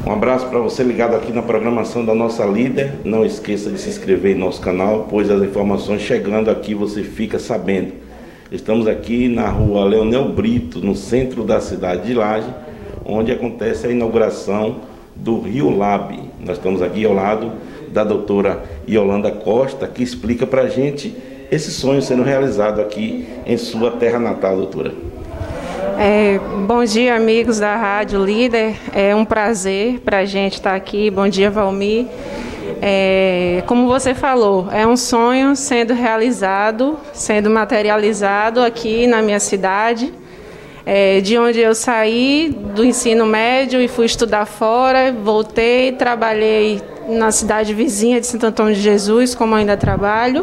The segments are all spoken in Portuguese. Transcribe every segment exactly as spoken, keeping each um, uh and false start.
Um abraço para você ligado aqui na programação da nossa líder. Não esqueça de se inscrever em nosso canal, pois as informações chegando aqui você fica sabendo. Estamos aqui na rua Leonel Brito, no centro da cidade de Laje, onde acontece a inauguração do Rio Lab. Nós estamos aqui ao lado da doutora Yolanda Costa, que explica para a gente esse sonho sendo realizado aqui em sua terra natal, doutora. É, bom dia, amigos da Rádio Líder. É um prazer para a gente estar aqui. Bom dia, Valmir. É, como você falou, é um sonho sendo realizado, sendo materializado aqui na minha cidade, é, de onde eu saí do ensino médio e fui estudar fora, voltei, trabalhei na cidade vizinha de Santo Antônio de Jesus, como ainda trabalho,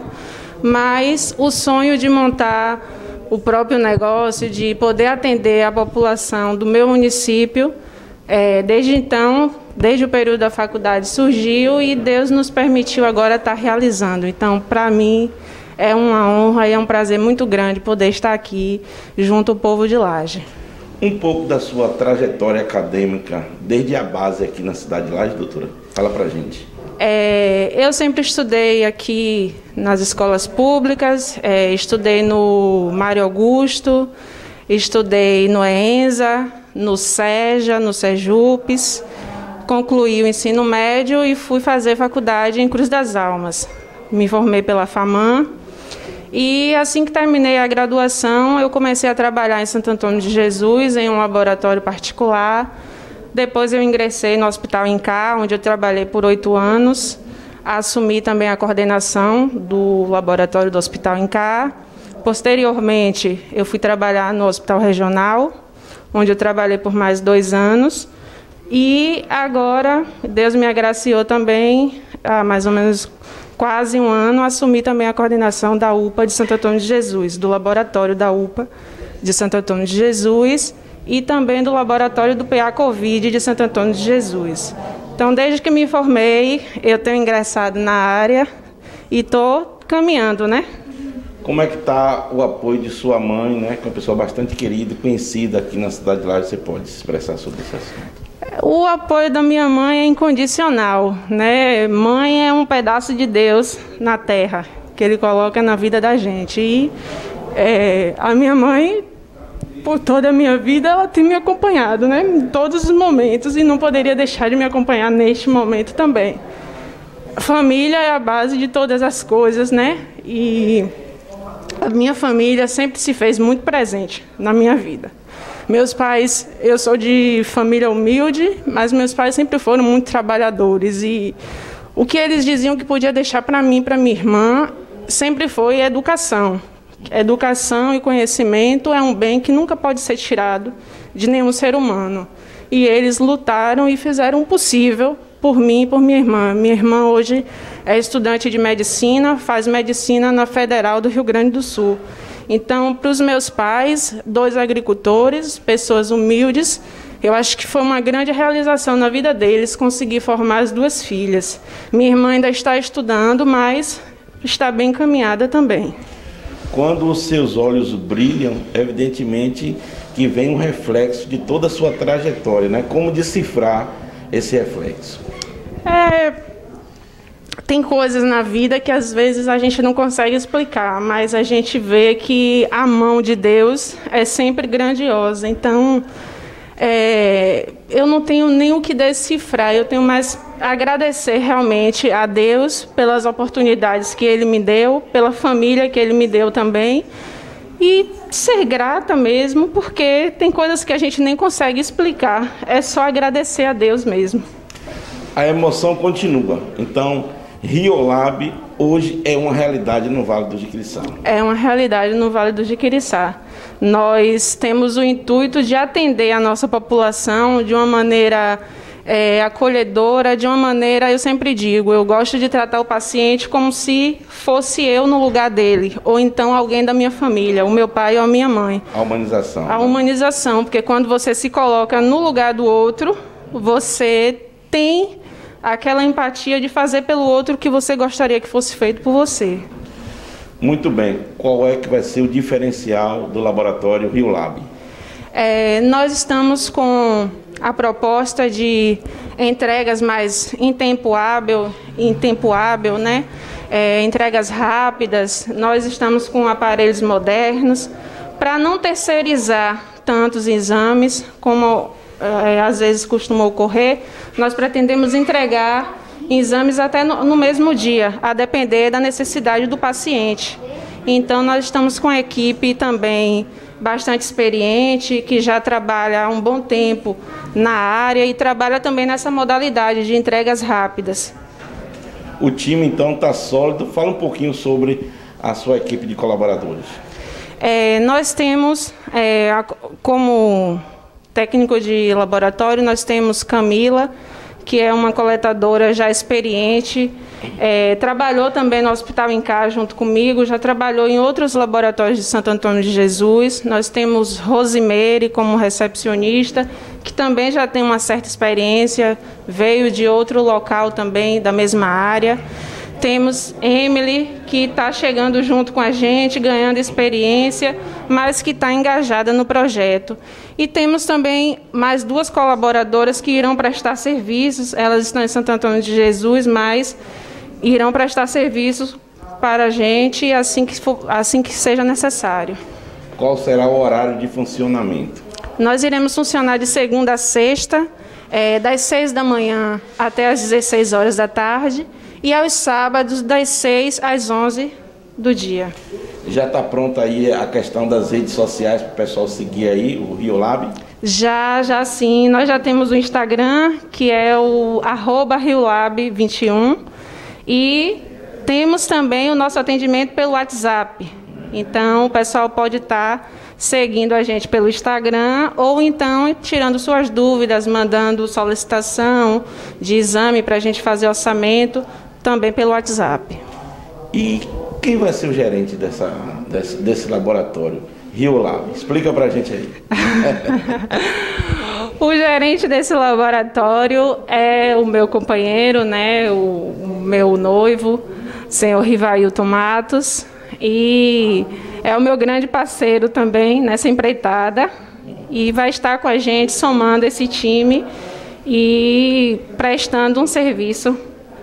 mas o sonho de montar o próprio negócio, de poder atender a população do meu município, é, desde então, desde o período da faculdade surgiu e Deus nos permitiu agora estar realizando. Então, para mim, é uma honra e é um prazer muito grande poder estar aqui junto ao povo de Laje. Um pouco da sua trajetória acadêmica, desde a base aqui na cidade de Laje, doutora? Fala pra gente. É, eu sempre estudei aqui nas escolas públicas, é, estudei no Mário Augusto, estudei no ENSA, no SEJA, no SEJUPES, concluí o ensino médio e fui fazer faculdade em Cruz das Almas. Me formei pela FAMAN e assim que terminei a graduação, eu comecei a trabalhar em Santo Antônio de Jesus, em um laboratório particular. Depois eu ingressei no Hospital Incá, onde eu trabalhei por oito anos. Assumi também a coordenação do laboratório do Hospital Incá. Posteriormente, eu fui trabalhar no Hospital Regional, onde eu trabalhei por mais dois anos. E agora, Deus me agraciou também, há mais ou menos quase um ano, assumi também a coordenação da U P A de Santo Antônio de Jesus, do laboratório da U P A de Santo Antônio de Jesus, e também do laboratório do P A Covid de Santo Antônio de Jesus. Então, desde que me formei, eu tenho ingressado na área e estou caminhando, né? Como é que está o apoio de sua mãe, né? Que é uma pessoa bastante querida e conhecida aqui na cidade de Laje, você pode se expressar sobre esse assunto? O apoio da minha mãe é incondicional, né? Mãe é um pedaço de Deus na terra, que Ele coloca na vida da gente. E é, a minha mãe, por toda a minha vida, ela tem me acompanhado, né? Em todos os momentos, e não poderia deixar de me acompanhar neste momento também. A família é a base de todas as coisas, né? E a minha família sempre se fez muito presente na minha vida. Meus pais, eu sou de família humilde, mas meus pais sempre foram muito trabalhadores, e o que eles diziam que podia deixar para mim, para minha irmã, sempre foi educação. Educação e conhecimento é um bem que nunca pode ser tirado de nenhum ser humano. E eles lutaram e fizeram o possível por mim e por minha irmã. Minha irmã hoje é estudante de medicina, faz medicina na Federal do Rio Grande do Sul. Então, para os meus pais, dois agricultores, pessoas humildes, eu acho que foi uma grande realização na vida deles conseguir formar as duas filhas. Minha irmã ainda está estudando, mas está bem encaminhada também. Quando os seus olhos brilham, evidentemente que vem um reflexo de toda a sua trajetória, né? Como decifrar esse reflexo? É, tem coisas na vida que às vezes a gente não consegue explicar, mas a gente vê que a mão de Deus é sempre grandiosa. Então, é, eu não tenho nem o que decifrar, eu tenho mais agradecer realmente a Deus pelas oportunidades que Ele me deu, pela família que Ele me deu também, e ser grata mesmo, porque tem coisas que a gente nem consegue explicar, é só agradecer a Deus mesmo. A emoção continua, então Rio Lab hoje é uma realidade no Vale do Jiquiriçá. É uma realidade no Vale do Jiquiriçá. Nós temos o intuito de atender a nossa população de uma maneira é, acolhedora, de uma maneira, eu sempre digo, eu gosto de tratar o paciente como se fosse eu no lugar dele, ou então alguém da minha família, o meu pai ou a minha mãe. A humanização. A humanização, porque quando você se coloca no lugar do outro, você tem aquela empatia de fazer pelo outro o que você gostaria que fosse feito por você. Muito bem. Qual é que vai ser o diferencial do laboratório Rio Lab? É, nós estamos com a proposta de entregas mais em tempo hábil, em tempo hábil, né? É, entregas rápidas. Nós estamos com aparelhos modernos para não terceirizar tantos exames como é, às vezes costuma ocorrer. Nós pretendemos entregar exames até no, no mesmo dia, a depender da necessidade do paciente. Então, nós estamos com a equipe também bastante experiente, que já trabalha há um bom tempo na área e trabalha também nessa modalidade de entregas rápidas. O time, então, está sólido. Fala um pouquinho sobre a sua equipe de colaboradores. É, nós temos, é, a, como técnico de laboratório, nós temos Camila, que é uma coletadora já experiente, é, trabalhou também no Hospital Incá junto comigo, já trabalhou em outros laboratórios de Santo Antônio de Jesus. Nós temos Rosimeire como recepcionista, que também já tem uma certa experiência, veio de outro local também, da mesma área. Temos Emily, que está chegando junto com a gente, ganhando experiência, mas que está engajada no projeto. E temos também mais duas colaboradoras que irão prestar serviços. Elas estão em Santo Antônio de Jesus, mas irão prestar serviços para a gente assim que, for, assim que seja necessário. Qual será o horário de funcionamento? Nós iremos funcionar de segunda a sexta, é, das seis da manhã até as dezesseis horas da tarde, e aos sábados, das seis às onze do dia. Já está pronta aí a questão das redes sociais para o pessoal seguir aí, o Riolab? Já, já sim. Nós já temos o Instagram, que é o arroba Riolab vinte e um, e temos também o nosso atendimento pelo WhatsApp. Então, o pessoal pode estar seguindo a gente pelo Instagram ou então tirando suas dúvidas, mandando solicitação de exame para a gente fazer orçamento, também pelo WhatsApp. E quem vai ser o gerente dessa, desse, desse laboratório? Riolab, explica para a gente aí. O gerente desse laboratório é o meu companheiro, né, o, o meu noivo, o senhor Rivailton Matos, e é o meu grande parceiro também nessa empreitada, e vai estar com a gente somando esse time e prestando um serviço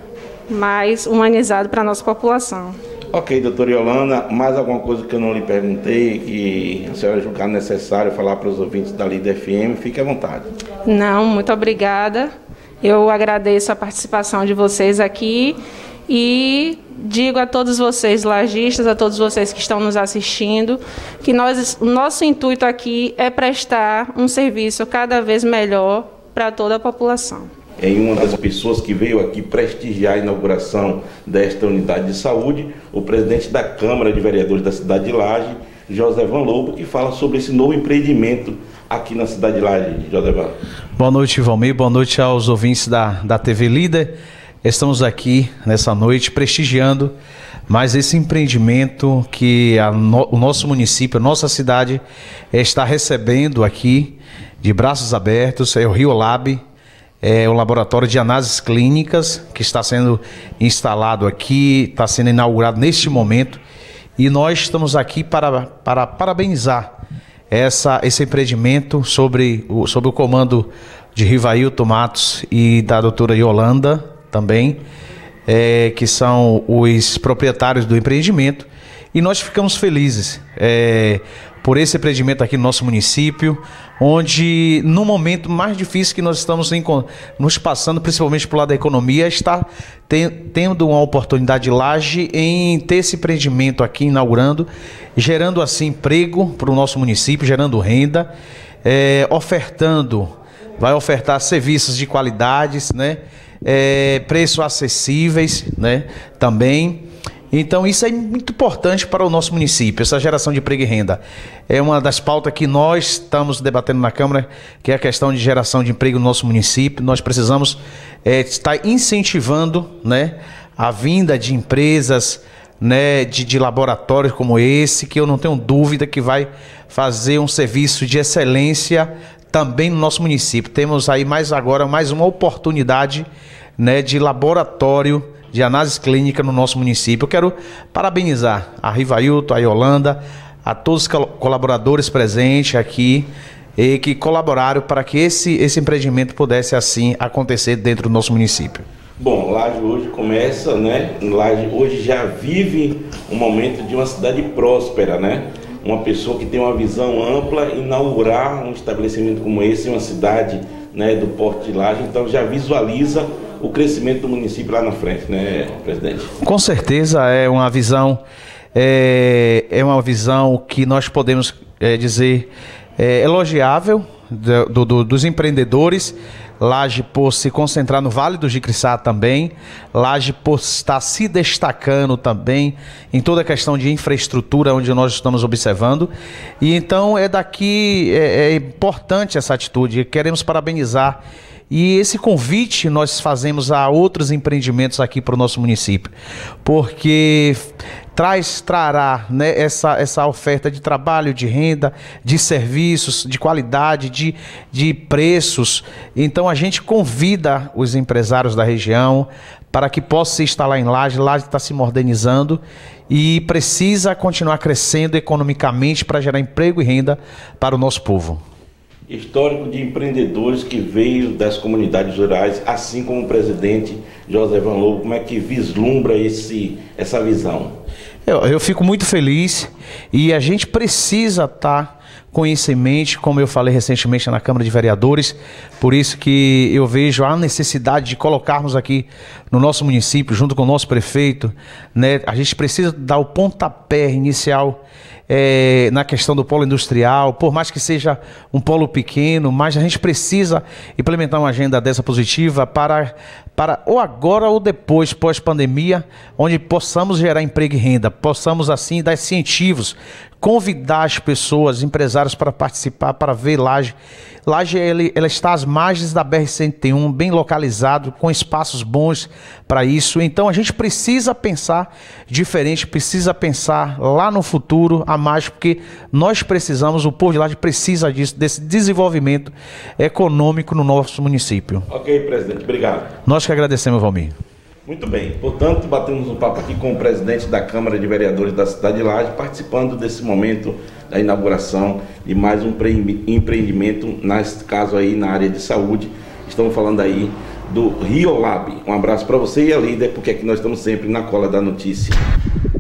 mais humanizado para a nossa população. Ok, doutora Yolanda, mais alguma coisa que eu não lhe perguntei, que a senhora julgar necessário falar para os ouvintes da Líder F M, fique à vontade. Não, muito obrigada. Eu agradeço a participação de vocês aqui e digo a todos vocês, lajistas, a todos vocês que estão nos assistindo, que nós, o nosso intuito aqui é prestar um serviço cada vez melhor para toda a população. Em uma das pessoas que veio aqui prestigiar a inauguração desta unidade de saúde, o presidente da Câmara de Vereadores da cidade de Laje, Josevan Lobo, que fala sobre esse novo empreendimento aqui na cidade de Laje. Josevan. Boa noite, Valmir. Boa noite aos ouvintes da, da T V Líder. Estamos aqui nessa noite prestigiando mais esse empreendimento que a no, o nosso município, a nossa cidade está recebendo aqui de braços abertos. É o Riolab. É o laboratório de análises clínicas que está sendo instalado aqui, está sendo inaugurado neste momento. E nós estamos aqui para, para parabenizar essa, esse empreendimento sobre o, sobre o comando de Rivailton Matos e da doutora Yolanda também, é, que são os proprietários do empreendimento. E nós ficamos felizes é, por esse empreendimento aqui no nosso município, onde no momento mais difícil que nós estamos nos passando, principalmente por lado da economia, está ten, tendo uma oportunidade de Laje em ter esse empreendimento aqui inaugurando, gerando assim emprego para o nosso município, gerando renda, é, ofertando, vai ofertar serviços de qualidades, né, é, preços acessíveis, né, também. Então isso é muito importante para o nosso município, essa geração de emprego e renda. É uma das pautas que nós estamos debatendo na Câmara, que é a questão de geração de emprego no nosso município. Nós precisamos é, estar incentivando, né, a vinda de empresas, né, de, de laboratórios como esse, que eu não tenho dúvida que vai fazer um serviço de excelência também no nosso município. Temos aí mais agora mais uma oportunidade, né, de laboratório de análise clínica no nosso município. Eu quero parabenizar a Rivailton, a Yolanda, a todos os colaboradores presentes aqui e que colaboraram para que esse, esse empreendimento pudesse assim acontecer dentro do nosso município. Bom, Laje hoje começa, né? Laje hoje já vive um momento de uma cidade próspera, né? Uma pessoa que tem uma visão ampla, inaugurar um estabelecimento como esse em uma cidade, né, do porte de Laje, então já visualiza o crescimento do município lá na frente, né, presidente? Com certeza é uma visão, é, é uma visão que nós podemos é, dizer é, elogiável do, do, dos empreendedores. Laje por se concentrar no Vale do Jicriçá também, Laje por estar se destacando também em toda a questão de infraestrutura onde nós estamos observando, e então é daqui, é, é importante essa atitude, queremos parabenizar. E esse convite nós fazemos a outros empreendimentos aqui para o nosso município, porque traz, trará, né, essa, essa oferta de trabalho, de renda, de serviços, de qualidade, de, de preços. Então a gente convida os empresários da região para que possam se instalar em Laje. Laje está se modernizando e precisa continuar crescendo economicamente para gerar emprego e renda para o nosso povo. Histórico de empreendedores que veio das comunidades rurais, assim como o presidente José Van Lobo, como é que vislumbra esse, essa visão? Eu, eu fico muito feliz e a gente precisa estar com isso em mente, como eu falei recentemente na Câmara de Vereadores, por isso que eu vejo a necessidade de colocarmos aqui no nosso município, junto com o nosso prefeito, né, a gente precisa dar o pontapé inicial É, na questão do polo industrial, por mais que seja um polo pequeno, mas a gente precisa implementar uma agenda dessa positiva para, para ou agora ou depois, pós-pandemia, onde possamos gerar emprego e renda, possamos assim dar incentivos, convidar as pessoas, empresários para participar, para ver Laje. Laje ele, ela está às margens da B R cento e um, bem localizado, com espaços bons para isso. Então a gente precisa pensar diferente, precisa pensar lá no futuro a mais, porque nós precisamos, o povo de Laje precisa disso, desse desenvolvimento econômico no nosso município. Ok, presidente, obrigado. Nós que agradecemos, Valmir. Muito bem, portanto, batemos um papo aqui com o presidente da Câmara de Vereadores da cidade de Laje, participando desse momento da inauguração de mais um empreendimento, nesse caso aí na área de saúde. Estamos falando aí do Riolab. Um abraço para você e a líder, porque aqui nós estamos sempre na cola da notícia.